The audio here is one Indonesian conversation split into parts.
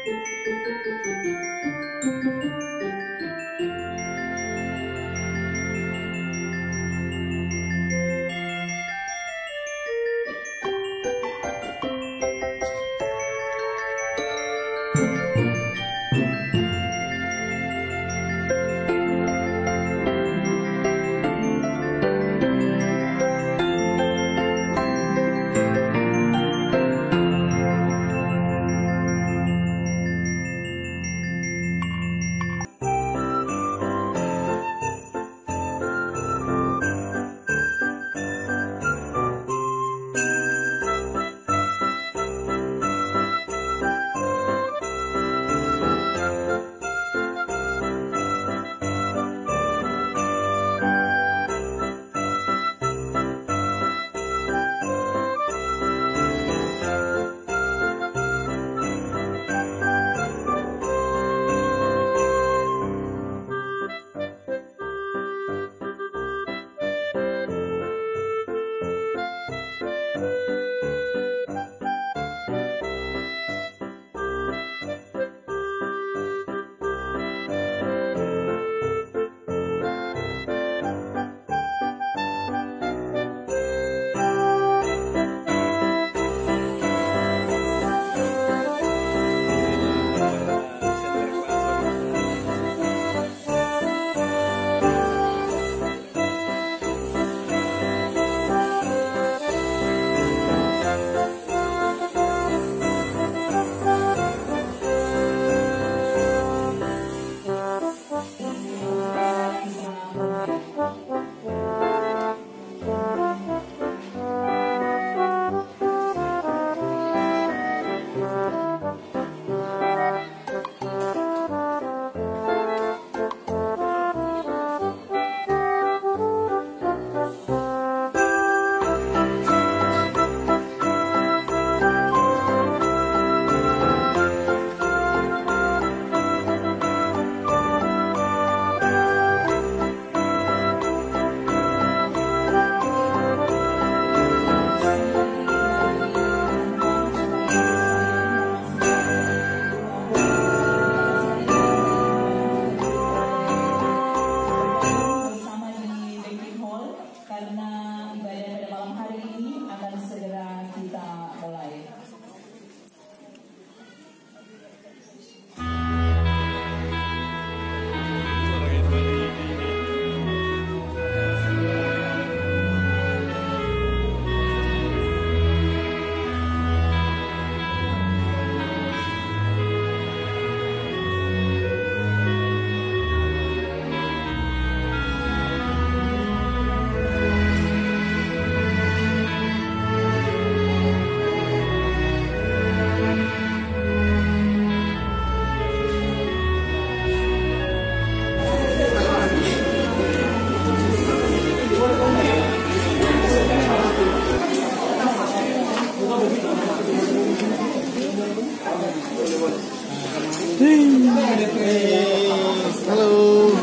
Halo.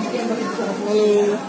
Halo.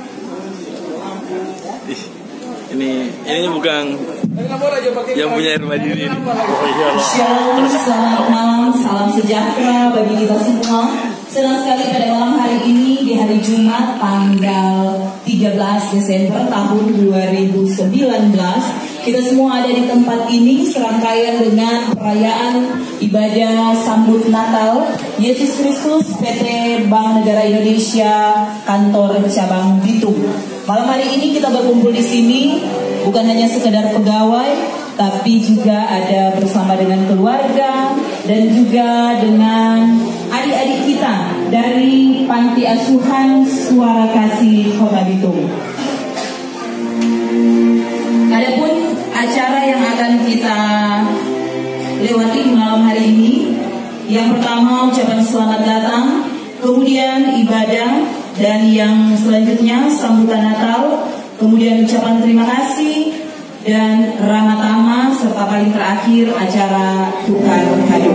Ini bukan yang punya air mandiri ini. Shalom, selamat malam, salam sejahtera bagi kita semua. Senang sekali pada malam hari ini di hari Jumat tanggal 13 Desember tahun 2019 kita semua ada di tempat ini serangkaian dengan perayaan ibadah sambut Natal Yesus Kristus PT Bank Negara Indonesia Kantor Cabang Bitung. Malam hari ini kita berkumpul di sini bukan hanya sekedar pegawai, tapi juga ada bersama dengan keluarga dan juga dengan adik-adik kita dari Panti Asuhan Suara Kasih Kota Bitung. Adapun acara yang akan kita lewati di malam hari ini, yang pertama ucapan selamat datang, kemudian ibadah, dan yang selanjutnya sambutan Natal, kemudian ucapan terima kasih, dan Ramatama, serta paling terakhir acara tukar kado.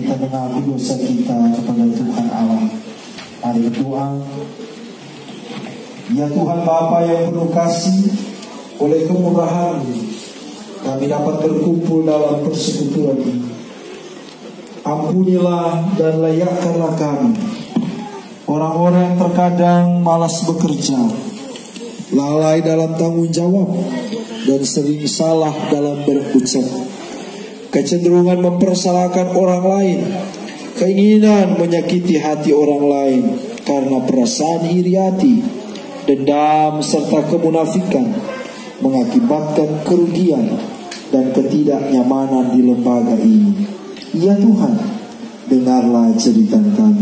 kita mengaku dosa kita kepada Tuhan Allah. Mari berdoa. Ya Tuhan Bapa yang penuh kasih, oleh kemurahan-Mu kami dapat berkumpul dalam persekutuan ini. Ampunilah dan layakkanlah kami, orang-orang yang terkadang malas bekerja, lalai dalam tanggung jawab, dan sering salah dalam berucap, kecenderungan mempersalahkan orang lain, keinginan menyakiti hati orang lain karena perasaan iri hati, dendam serta kemunafikan mengakibatkan kerugian dan ketidaknyamanan di lembaga ini. Ya Tuhan, dengarlah cerita kami.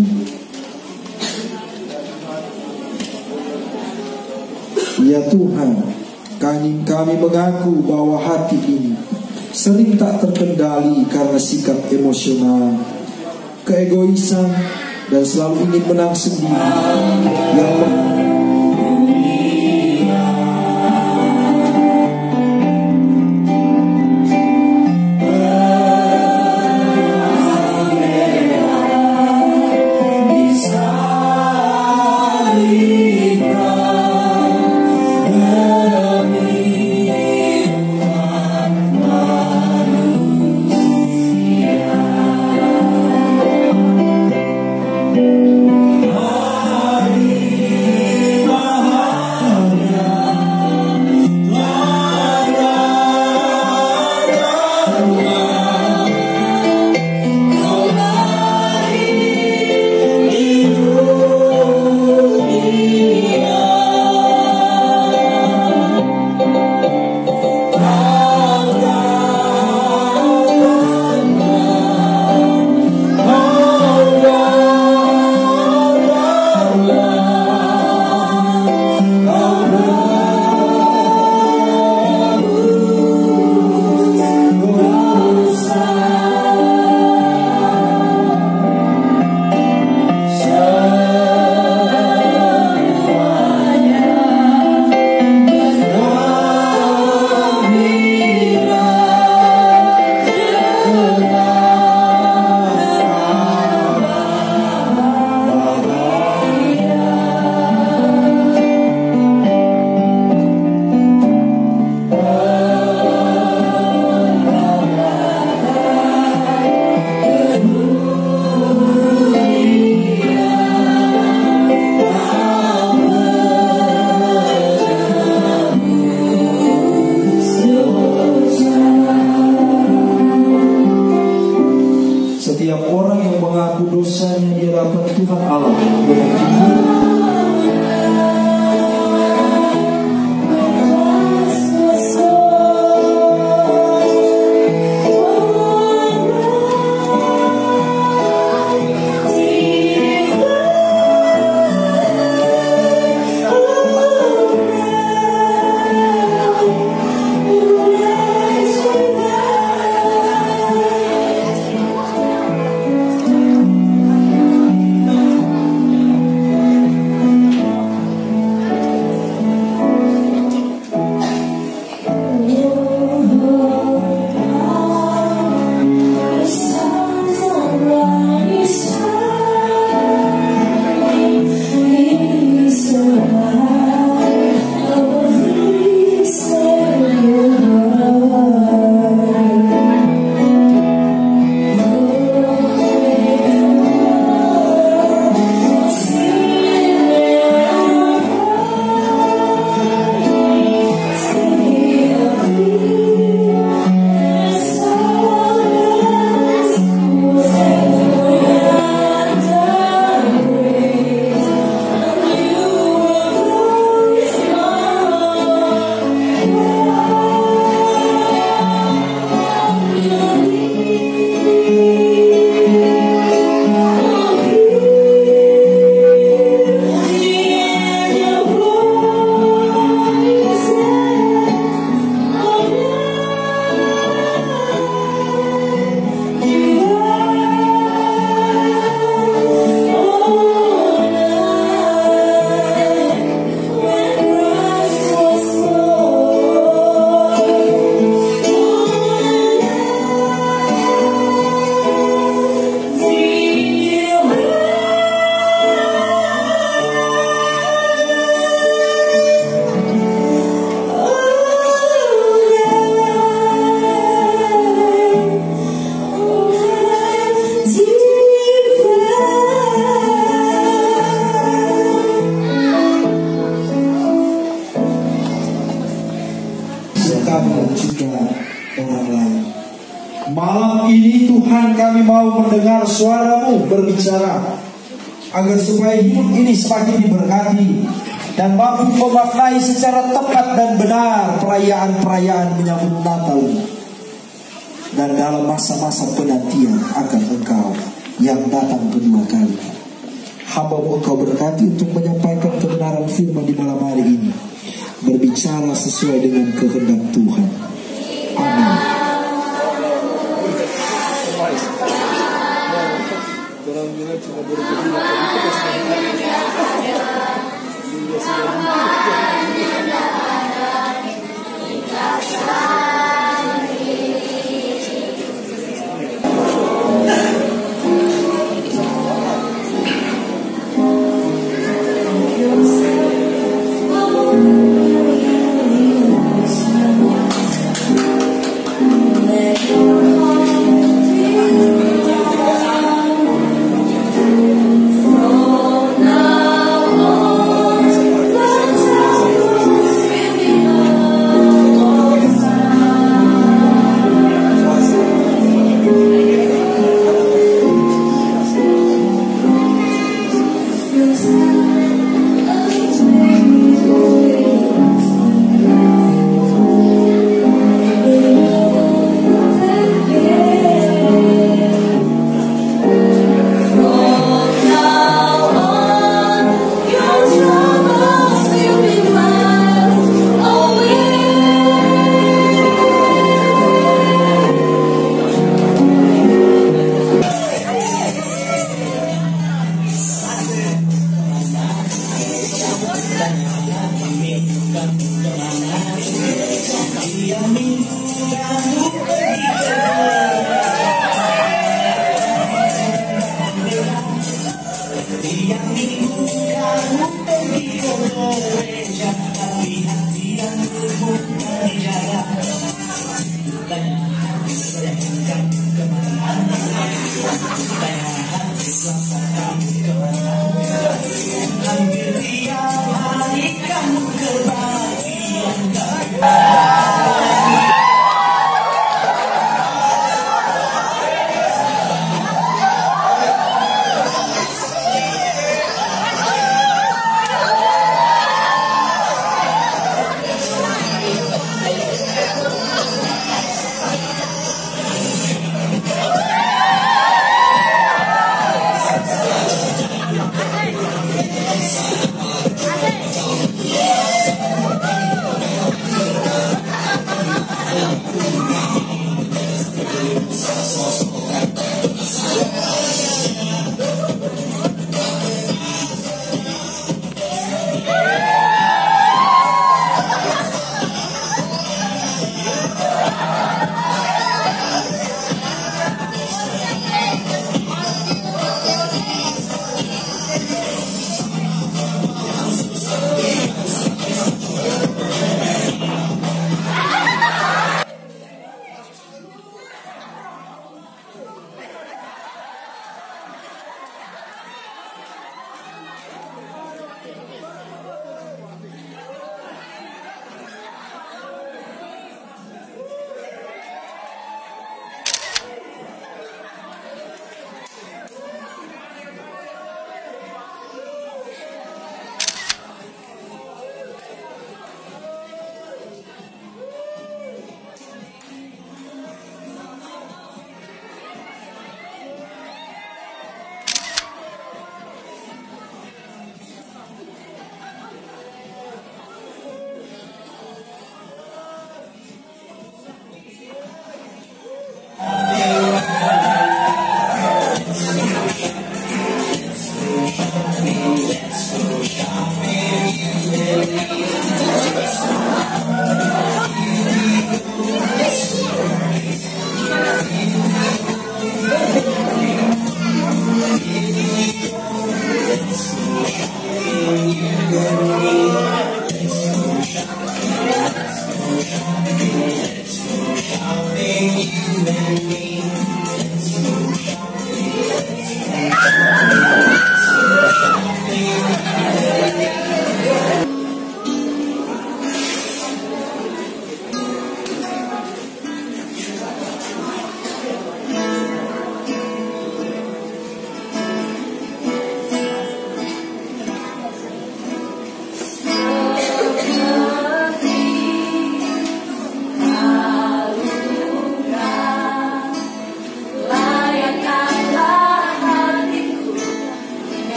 Ya Tuhan, kami mengaku bahwa hati ini sering tak terkendali karena sikap emosional, keegoisan, dan selalu ingin menang sendiri. Ya Allah, setiap orang yang mengaku dosanya di hadapan Tuhan Allah mau mendengar suaramu berbicara, agar supaya hidup ini semakin diberkati dan mampu memaknai secara tepat dan benar perayaan-perayaan menyambut Natal dan dalam masa-masa penantian akan Engkau yang datang kedua kali. Hamba-Mu Engkau berkati untuk menyampaikan kebenaran firman di malam hari ini, berbicara sesuai dengan kehendak Tuhan. Amin.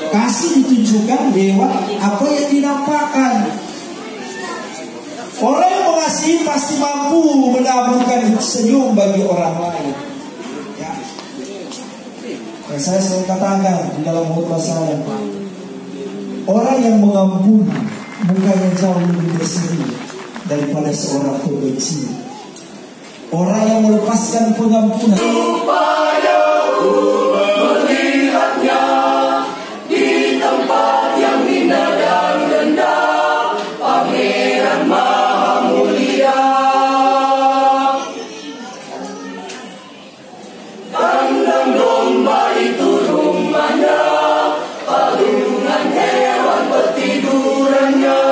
Kasih ditunjukkan lewat apa yang dinampakkan. Orang yang mengasihi pasti mampu menaburkan senyum bagi orang lain. Ya. Yang saya selalu katakan di dalam khotbah saya, orang yang mengampuni mukanya jauh lebih berseri daripada seorang pembenci. Orang yang melepaskan pengampunan supaya melihatnya di tempat yang hina dan rendah, Pangeran Maha Mulia. Kandang domba itu rumahnya, palungan hewan bertidurannya,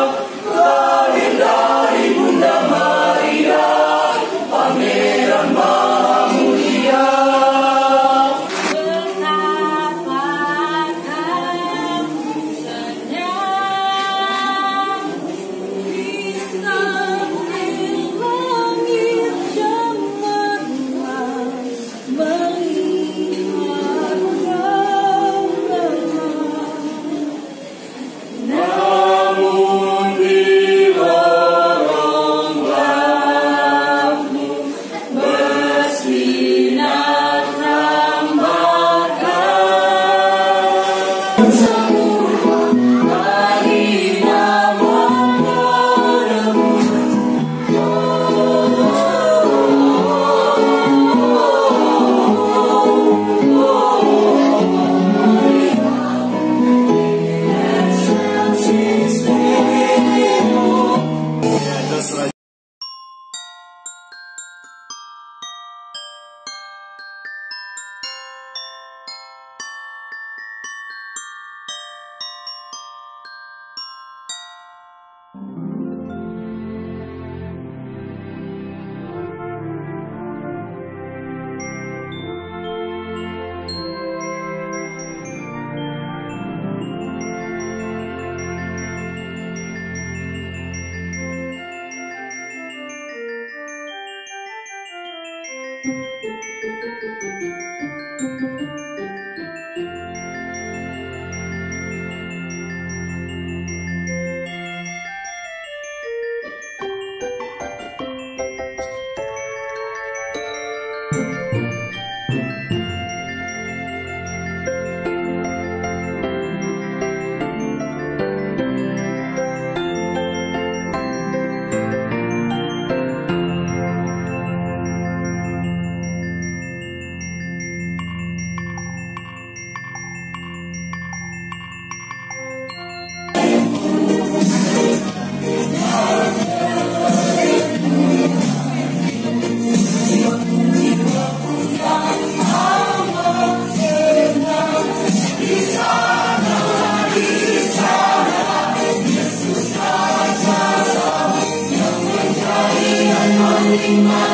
lahir dari Bunda Maria, Pangeran Maha Mulia. Terima